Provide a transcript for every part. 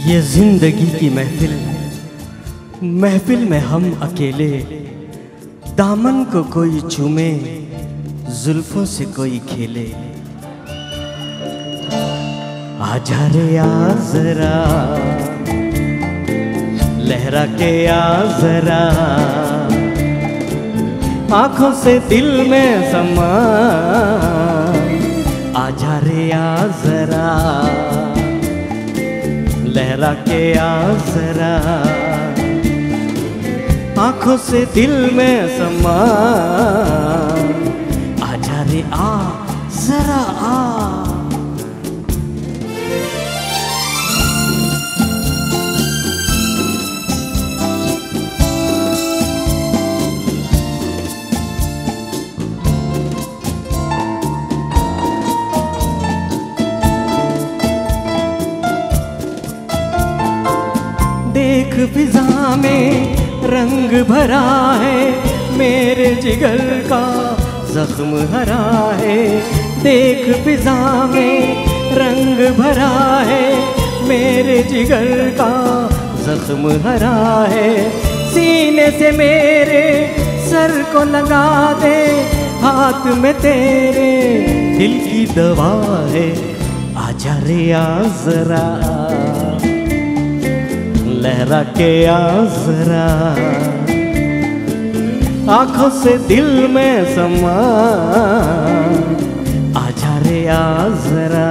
ये जिंदगी की महफिल, महफिल में हम अकेले, दामन को कोई चूमे, जुल्फों से कोई खेले। आजा रे आ जरा, लहरा के आ जरा, आंखों से दिल में समा। आजा रे आ जरा, लहरा के आ जरा, आंखों से दिल में समा। आजा रे आ जरा आ। देख फिजा में रंग भरा है, मेरे जिगर का जख्म हरा है। देख फिजा में रंग भरा है, मेरे जिगर का जख्म हरा है। सीने से मेरे सर को लगा दे, हाथ में तेरे दिल की दवा है। आजा रे आ जरा, लहरा के आ जरा, आंखों से दिल में समा। आजा रे आ जरा।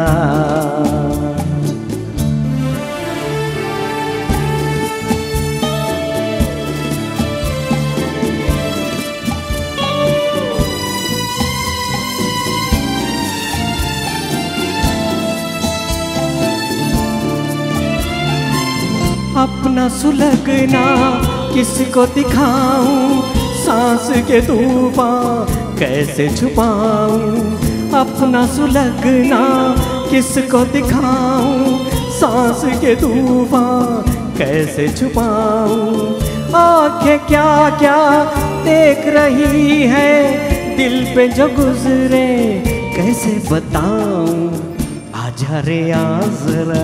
अपना सुलगना किसको दिखाऊं, सांस के तूफान कैसे छुपाऊं। अपना सुलगना किसको दिखाऊं, सांस के तूफान कैसे छुपाऊं। आंखें क्या क्या देख रही है, दिल पे जो गुजरे कैसे बताऊं। आजा रे आ जरा,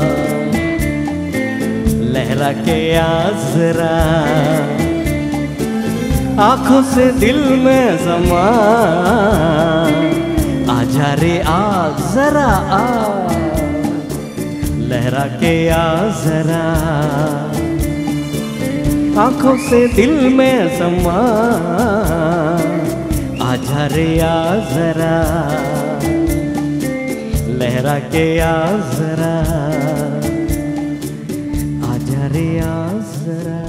लहरा के आ जरा, आंखों से दिल में समा। आजा रे आ जरा आ, लहरा के आ जरा, आंखों से दिल में समा। आजा रे आ जरा, लहरा के आ जरा, आजा रे आ जरा।